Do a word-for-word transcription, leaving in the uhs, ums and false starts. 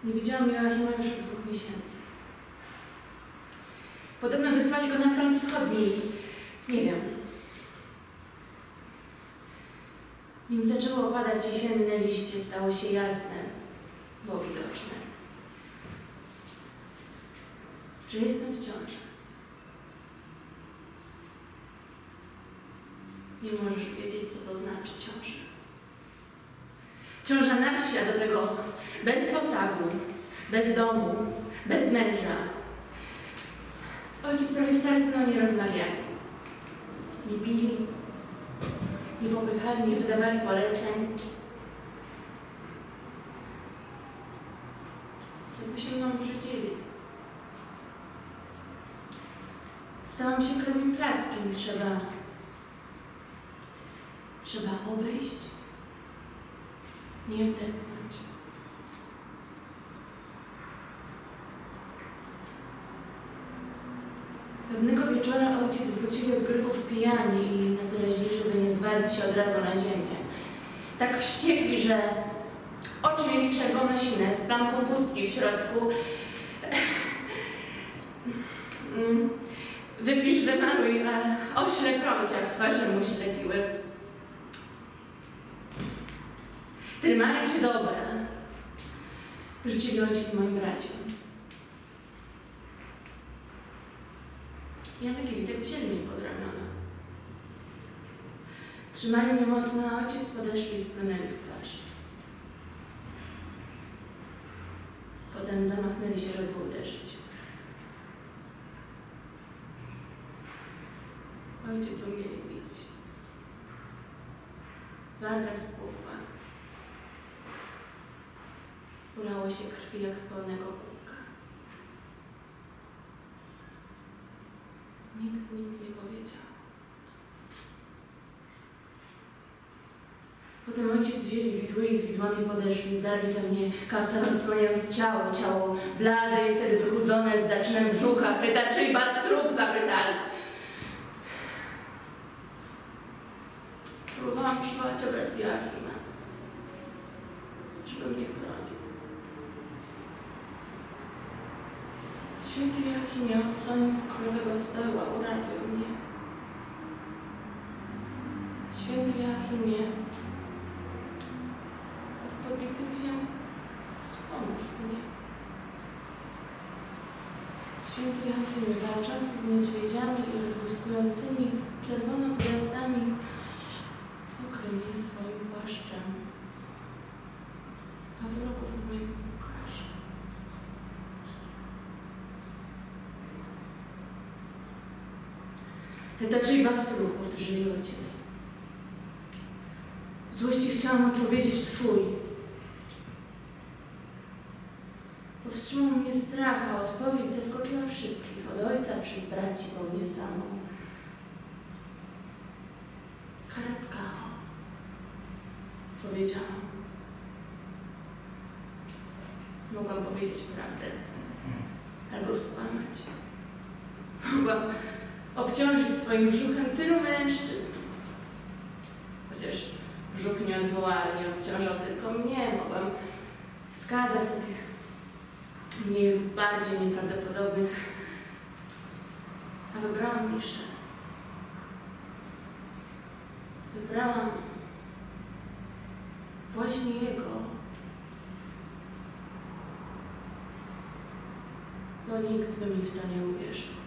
Nie widziałam Joachima już od dwóch miesięcy. Podobno wysłali go na front wschodni. Nie wiem. Nim zaczęło opadać jesienne liście, stało się jasne, było widoczne, że jestem w ciąży. Nie możesz wiedzieć, co to znaczy ciąża. Ciąża na wsi, a do tego bez posagu, bez domu, bez męża. Ojciec prawie wcale ze mną nie rozmawiał. Nie bili, nie popychali, nie wydawali poleceń. Jakby się mną brzydzili. Stałam się krowim plackiem. Trzeba, trzeba obejść, nie wdepnąć. Pewnego wieczora ojciec wrócili od Greków pijani i na tyle źli, żeby nie zwalić się od razu na ziemię. Tak wściekli, że oczy mieli czerwono-sine z plamką pustki w środku. Wypisz, wymaluj, a ośle prącia w twarzy mu ślepiły. Trymali się dobra. Rzucili ojciec moim braciom. Janek i Witek wzięli mnie pod ramiona. Trzymali mnie mocno, a ojciec podeszli i splunęli w twarz. Potem zamachnęli się, żeby uderzyć. Ojciec umieli bić. Warga spuchła. Ulało się krwi jak z pełnego kubka. Nikt nic nie powiedział. Potem ojciec wzięli widły i z widłami podeszli, zdarli ze mnie kaftan, odsłaniając ciało, ciało blade i wtedy wychudzone z zaczynem brzucha, chryta, czyj bastruk, zapytali. Spróbowałam przywołać obraz Joachima, żeby mnie chronił. Święty Joachimie, odsłonił z królowego stołu, uratuj mnie. Święty Joachimie, od pobitych ziem wspomóż mnie. Święty Joachimie, walczący z niedźwiedziami i rozbłyskującymi czerwono gwiazdami, okryj mnie swoim płaszczem, a wrogów moich ukaż. Hetaczyj bastruk, powtórzyli ojciec. W złości chciałam odpowiedzieć twój. Powstrzymał mnie strach, a odpowiedź zaskoczyła wszystkich, od ojca przez braci po mnie samą. Karackaho, powiedziałam. Mogłam powiedzieć prawdę, albo skłamać. Mogłam obciążyć swoim brzuchem tylu mężczyzn. Chociaż brzuch nieodwołalnie obciążał tylko mnie, mogłam skazać tych mniej lub bardziej nieprawdopodobnych, a wybrałam Miszę. Wybrałam właśnie jego, bo nikt by mi w to nie uwierzył.